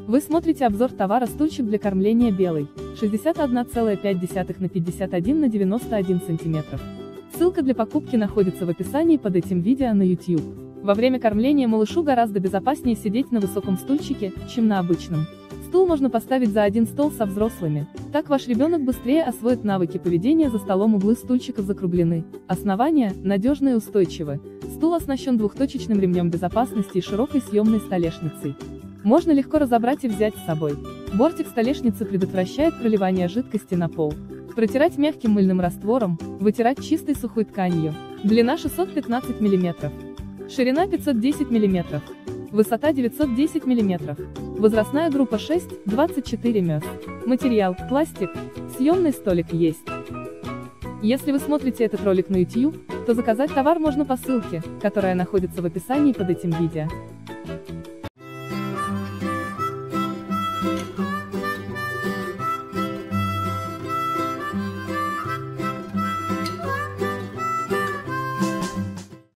Вы смотрите обзор товара стульчик для кормления белый, 61,5 на 51 на 91 см. Ссылка для покупки находится в описании под этим видео на YouTube. Во время кормления малышу гораздо безопаснее сидеть на высоком стульчике, чем на обычном. Стул можно поставить за один стол со взрослыми. Так ваш ребенок быстрее освоит навыки поведения за столом, углы стульчиков закруглены. Основания надежны и устойчивы. Стул оснащен двухточечным ремнем безопасности и широкой съемной столешницей. Можно легко разобрать и взять с собой. Бортик столешницы предотвращает проливание жидкости на пол. Протирать мягким мыльным раствором, вытирать чистой сухой тканью. Длина 615 мм. Ширина 510 мм. Высота 910 мм. Возрастная группа 6-24 мёс. Материал – пластик. Съемный столик есть. Если вы смотрите этот ролик на YouTube, то заказать товар можно по ссылке, которая находится в описании под этим видео.